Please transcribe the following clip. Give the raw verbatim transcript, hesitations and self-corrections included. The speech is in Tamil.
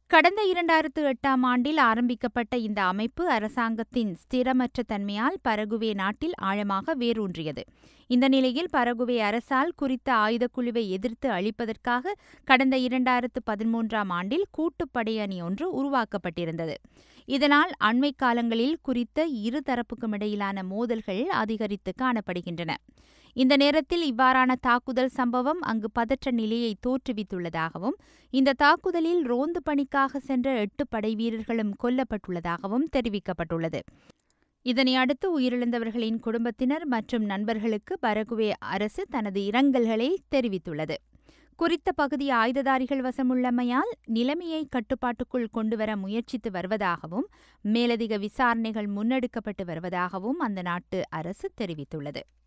கடந்த இரண்டாயிரத்து எட்டாம் ஆண்டில் ஆரம்பிக்கப்பட்ட இந்த அமைப்பு அரசாங்கத்தின் ஸ்திரமற்ற தன்மையால் பரகுவே நாட்டில் ஆழமாக வேரூன்றியது. இந்த நிலையில் பரகுவே அரசால் குறித்த ஆயுதக்குழுவை எதிர்த்து அழிப்பதற்காக கடந்த இரண்டாயிரத்து பதிமூன்றாம் ஆண்டில் கூட்டுப்படை அணி ஒன்று உருவாக்கப்பட்டிருந்தது. இதனால் அண்மை காலங்களில் குறித்த இரு தரப்புக்கும் இடையிலான மோதல்கள் அதிகரித்து காணப்படுகின்றன. இந்த நேரத்தில் இவ்வாறான தாக்குதல் சம்பவம் அங்கு பதற்ற நிலையை தோற்றுவித்துள்ளதாகவும், இந்த தாக்குதலில் ரோந்து பணிக்காக சென்ற எட்டு படை வீரர்களும் கொல்லப்பட்டுள்ளதாகவும் தெரிவிக்கப்பட்டுள்ளது. இதனை அடுத்து உயிரிழந்தவர்களின் குடும்பத்தினர் மற்றும் நண்பர்களுக்கு பரகுவே அரசு தனது இரங்கல்களை தெரிவித்துள்ளது. குறித்த பகுதி ஆயுததாரிகள் வசமுள்ளமையால் நிலைமையை கட்டுப்பாட்டுக்குள் கொண்டுவர முயற்சித்து வருவதாகவும், மேலதிக விசாரணைகள் முன்னெடுக்கப்பட்டு வருவதாகவும் அந்த நாட்டு அரசு தெரிவித்துள்ளது.